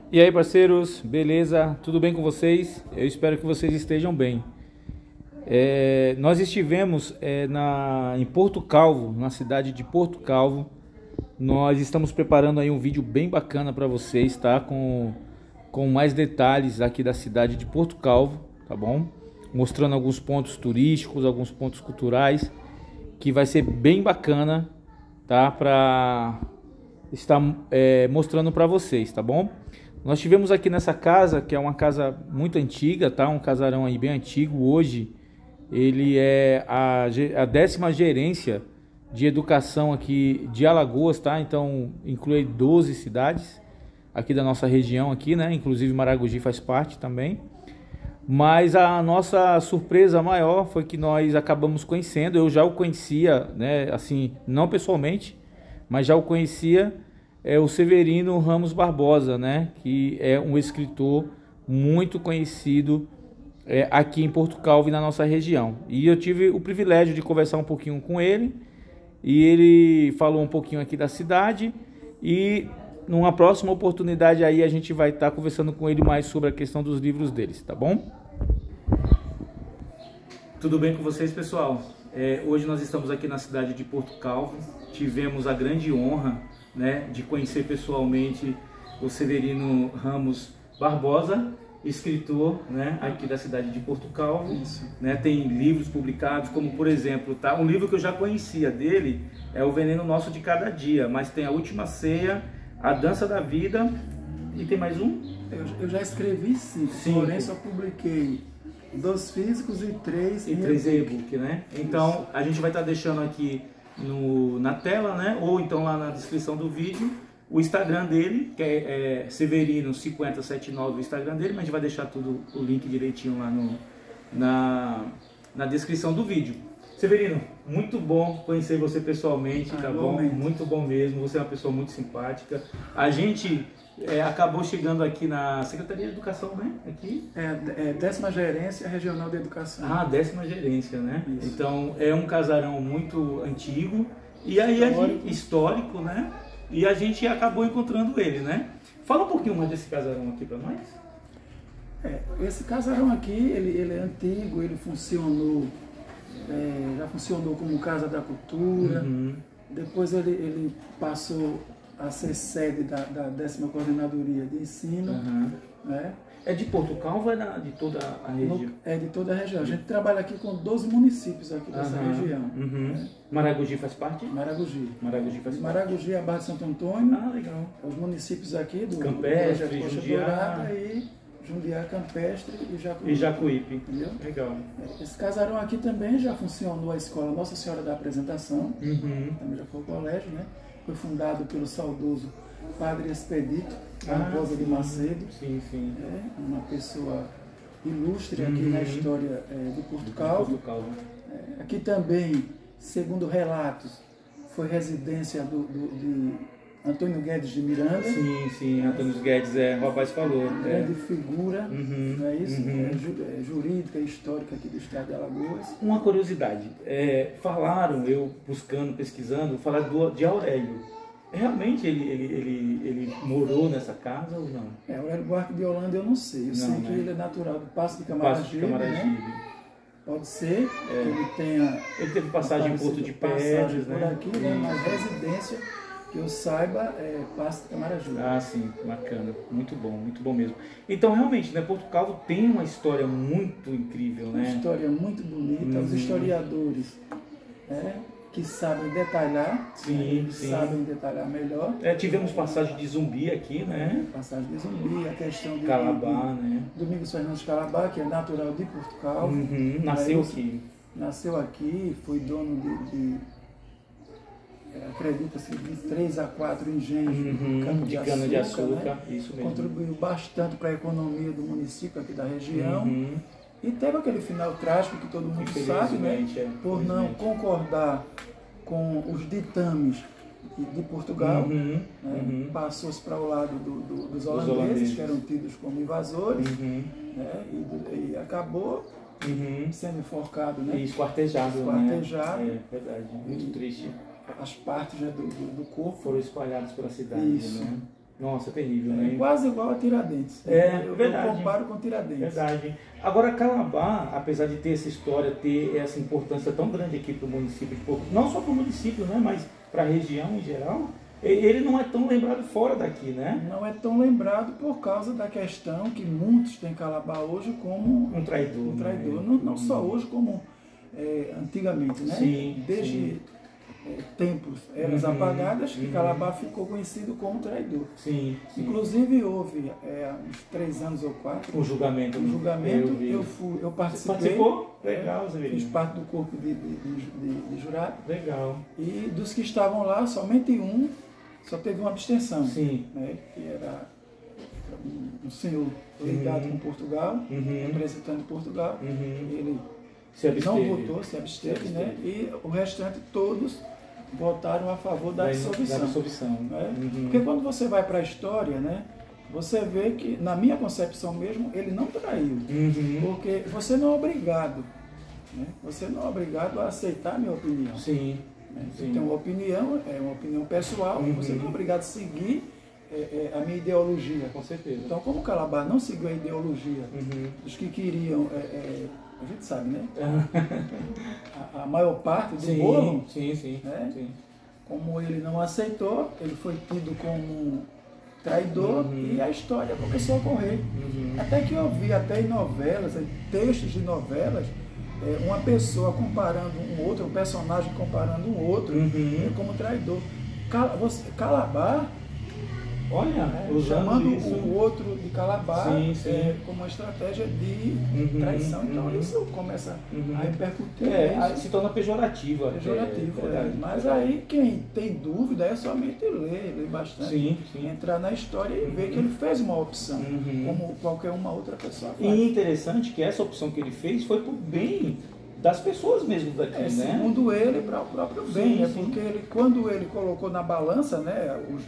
E aí, parceiros, beleza? Tudo bem com vocês? Eu espero que vocês estejam bem. Nós estivemos em Porto Calvo, na cidade de Porto Calvo. Nós estamos preparando aí um vídeo bem bacana para vocês, tá? Com mais detalhes aqui da cidade de Porto Calvo, tá bom? Mostrando alguns pontos turísticos, alguns pontos culturais, que vai ser bem bacana, tá? Para estar mostrando para vocês, tá bom? Nós tivemos aqui nessa casa, que é uma casa muito antiga, tá? Um casarão aí bem antigo. Hoje ele é a 10ª gerência de educação aqui de Alagoas, tá? Então inclui 12 cidades aqui da nossa região aqui, né? Inclusive Maragogi faz parte também. Mas a nossa surpresa maior foi que nós acabamos conhecendo. Eu já o conhecia, né? Assim, não pessoalmente, mas já o conhecia. É o Severino Ramos Barbosa, né? Que é um escritor muito conhecido aqui em Porto Calvo e na nossa região. E eu tive o privilégio de conversar um pouquinho com ele. E ele falou um pouquinho aqui da cidade. E numa próxima oportunidade aí a gente vai estar conversando com ele mais sobre a questão dos livros deles, tá bom? Tudo bem com vocês, pessoal? Hoje nós estamos aqui na cidade de Porto Calvo. Tivemos a grande honra, né, de conhecer pessoalmente o Severino Ramos Barbosa, escritor, né, aqui da cidade de Porto Calvo. Né, tem livros publicados, como por exemplo, tá, um livro que eu já conhecia dele é O Veneno Nosso de Cada Dia, mas tem A Última Ceia, A Dança da Vida e tem mais um? Eu já escrevi 5, porém só publiquei 2 físicos e 3 e-book, né? Então a gente vai estar deixando aqui na tela, né? Ou então lá na descrição do vídeo o Instagram dele, que é Severino5079, o Instagram dele, mas a gente vai deixar tudo, o link direitinho lá na descrição do vídeo. Severino, muito bom conhecer você pessoalmente, tá bom? Muito bom mesmo, você é uma pessoa muito simpática. A gente acabou chegando aqui na Secretaria de Educação, né? Aqui? 10ª Gerência Regional de Educação. Ah, 10ª Gerência, né? Isso. Então é um casarão muito antigo e aí histórico, né? E a gente acabou encontrando ele, né? Fala um pouquinho mais desse casarão aqui para nós. Esse casarão aqui, ele é antigo, ele funcionou, já funcionou como Casa da Cultura. Depois ele passou a ser sede da 10ª Coordenadoria de Ensino. Né? É de Porto Calvo ou é de toda a região? É de toda a região. A gente trabalha aqui com 12 municípios aqui dessa região. Né? Maragogi faz parte? Maragogi. Maragogi faz parte. Maragogi é a Barra de Santo Antônio. Ah, legal. Os municípios aqui do Campestre, Coxa Dourada e Jundiá, Campestre e Jacuípe. Entendeu? Legal. Esse casarão aqui também já funcionou a escola Nossa Senhora da Apresentação. Também já foi o colégio, né? Foi fundado pelo saudoso Padre Expedito Barbosa de Macedo. Sim, sim. Uma pessoa ilustre aqui na história de Porto Calvo. Aqui também, segundo relatos, foi residência de Antônio Guedes de Miranda. Sim, Antônio Guedes, o rapaz falou. Grande figura, não é isso? Jurídica e histórica aqui do estado de Alagoas. Uma curiosidade, falaram, eu buscando, pesquisando, falaram de Aurélio. Realmente ele morou nessa casa ou não? Aurélio Buarque de Holanda eu não sei. Eu sei que ele é natural do Passo de Camaragibe. Né? Pode ser que ele tenha... Ele teve passagem em Porto de Pedras, né? Por aqui, né? Mas residência, que eu saiba, é Passo de Camaragibe. Ah, sim, bacana. Muito bom mesmo. Então, realmente, né, Porto Calvo tem uma história muito incrível, né? Uma história muito bonita. Os historiadores... que sabem detalhar, sabem detalhar melhor. Tivemos passagem de Zumbi aqui, né? Passagem de Zumbi, a questão de Calabá, né? Domingos Fernandes Calabá, que é natural de Porto Calvo. Nasceu aqui. Nasceu aqui, foi dono acredita-se, de 3 a 4 engenhos de cana-de-açúcar. Né? Isso mesmo. Contribuiu bastante para a economia do município aqui da região. E teve aquele final trágico que todo mundo sabe, né? Por não concordar com os ditames de Portugal, passou-se para o lado dos holandeses, que eram tidos como invasores, né? E acabou sendo enforcado, né? E esquartejado. Né? Verdade, muito triste. As partes, né, do corpo foram espalhadas pela cidade. Isso. Né? Nossa, terrível, né? É quase igual a Tiradentes. Verdade. Eu comparo com Tiradentes. Verdade. Agora, Calabar, apesar de ter essa história, ter essa importância tão grande aqui para o município de Porto, não só para o município, né, mas para a região em geral, ele não é tão lembrado fora daqui, né? Não é tão lembrado por causa da questão que muitos têm Calabar hoje como um traidor. Um traidor. Né? Não só hoje, como antigamente, né? Sim, desde tempos, eras apagadas, que Calabar ficou conhecido como traidor. Sim. Inclusive houve uns 3 anos ou 4. Um julgamento. Eu participei. Você participou? Legal, Zé. Fiz parte do corpo de jurado. Legal. E dos que estavam lá, somente um só teve uma abstenção. Sim. Né? Que era um senhor ligado com Portugal, representando Portugal. Ele não votou, se absteve, né? E o restante todos votaram a favor da dissolução. Né? Porque quando você vai para a história, né, você vê que, na minha concepção mesmo, ele não traiu. Porque você não é obrigado. Né? Você não é obrigado a aceitar a minha opinião. Sim. Né? Você tem uma opinião, é uma opinião pessoal, você não é obrigado a seguir a minha ideologia. Com certeza. Então, como Calabar não seguiu a ideologia dos que queriam... a gente sabe, né? A maior parte do bolo, né? Como ele não aceitou, ele foi tido como traidor e a história começou a correr. Até que eu vi até em novelas, em textos de novelas, uma pessoa comparando um outro, um personagem comparando um outro como traidor. Calabar, chamando o outro de Calabar como uma estratégia de traição. Então isso começa a repercutir. Se torna pejorativa. Mas aí quem tem dúvida é somente ler bastante, entrar na história e ver que ele fez uma opção, como qualquer uma outra pessoa faz. E interessante que essa opção que ele fez foi por bem das pessoas mesmo daqui, né? Segundo ele, para o próprio bem, porque quando ele colocou na balança, né, os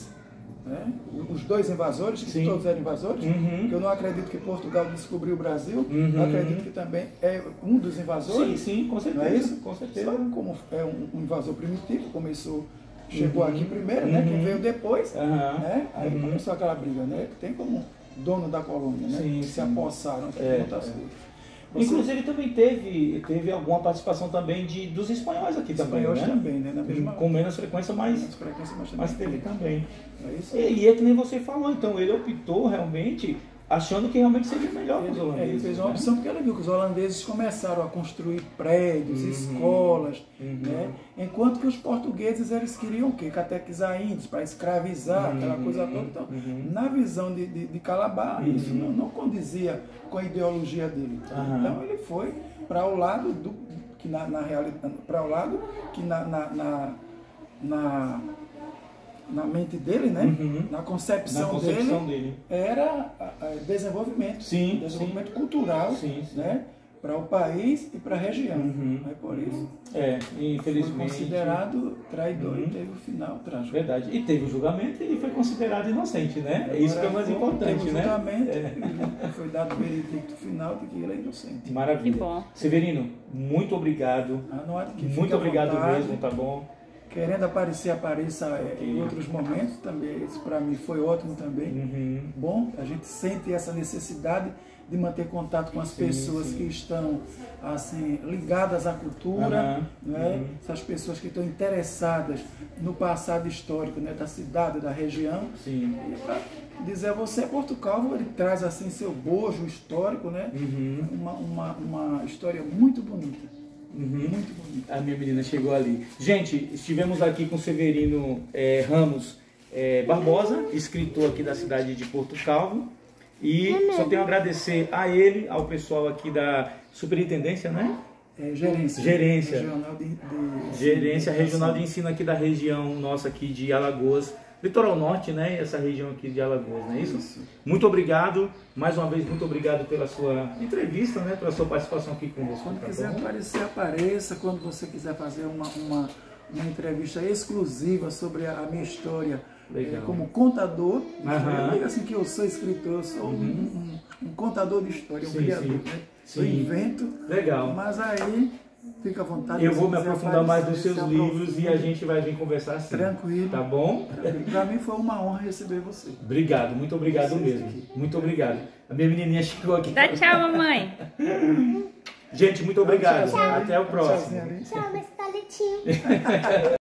dois invasores, que todos eram invasores, que eu não acredito que Portugal descobriu o Brasil, eu acredito que também é um dos invasores. Sim, com certeza. Não é isso? Com certeza. Só como é um invasor primitivo, chegou aqui primeiro, né? Quem veio depois, né? Aí começou aquela briga, né? Tem como dono da colônia, né? Se apossaram de muitas coisas. Inclusive também teve alguma participação também dos espanhóis aqui também, né? Também, né? Na mesma... Com menos frequência, mas teve também. É isso? E é que nem você falou, então ele optou realmente achando que realmente seria melhor para os holandeses. Ele fez uma opção porque ele viu que os holandeses começaram a construir prédios, escolas, né? Enquanto que os portugueses eles queriam o quê? Catequizar índios, para escravizar, aquela coisa toda. Então, na visão de Calabar, isso não condizia com a ideologia dele. Então ele foi para o lado que na realidade, para o lado que na mente dele, né? Na concepção dele, era desenvolvimento, desenvolvimento cultural, né? Para o país e para a região. É por isso infelizmente, foi considerado traidor e teve o final trágico. Verdade. E teve o julgamento e foi considerado inocente, né? Agora, isso que é mais importante, teve o julgamento, foi dado o veredicto final de que ele é inocente. Maravilha. Que bom. Severino, muito obrigado. Muito obrigado mesmo, tá bom? Querendo aparecer, apareça em outros momentos também. Isso para mim foi ótimo também. Bom, a gente sente essa necessidade de manter contato com as pessoas que estão assim ligadas à cultura, né? Essas pessoas que estão interessadas no passado histórico, né, da cidade, da região. E para dizer a você, Porto-Calvo, ele traz assim seu bojo histórico, né? Uma história muito bonita. Muito bonita. A minha menina chegou ali. Gente, estivemos aqui com Severino Ramos Barbosa, escritor aqui da cidade de Porto-Calvo. E só tenho a agradecer a ele, ao pessoal aqui da superintendência, né? Gerência Regional de Ensino aqui da região nossa aqui de Alagoas, Litoral Norte, né? Essa região aqui de Alagoas, não é isso? Muito obrigado, mais uma vez, muito obrigado pela sua entrevista, né? Pela sua participação aqui conosco. Quando quiser aparecer, apareça. Quando você quiser fazer uma entrevista exclusiva sobre a minha história como contador, eu digo assim que eu sou escritor, eu sou um contador de história, um criador, né? Eu invento, mas aí Fica à vontade. Eu vou me aprofundar mais nos seus livros e a gente vai vir conversar assim. Tranquilo. Tá bom? Para mim foi uma honra receber você. Obrigado, muito obrigado mesmo. Muito obrigado. A minha menininha chegou aqui. Dá tchau, mamãe. Gente, muito obrigado. Até o próximo. Tchau, mas tá leitinho.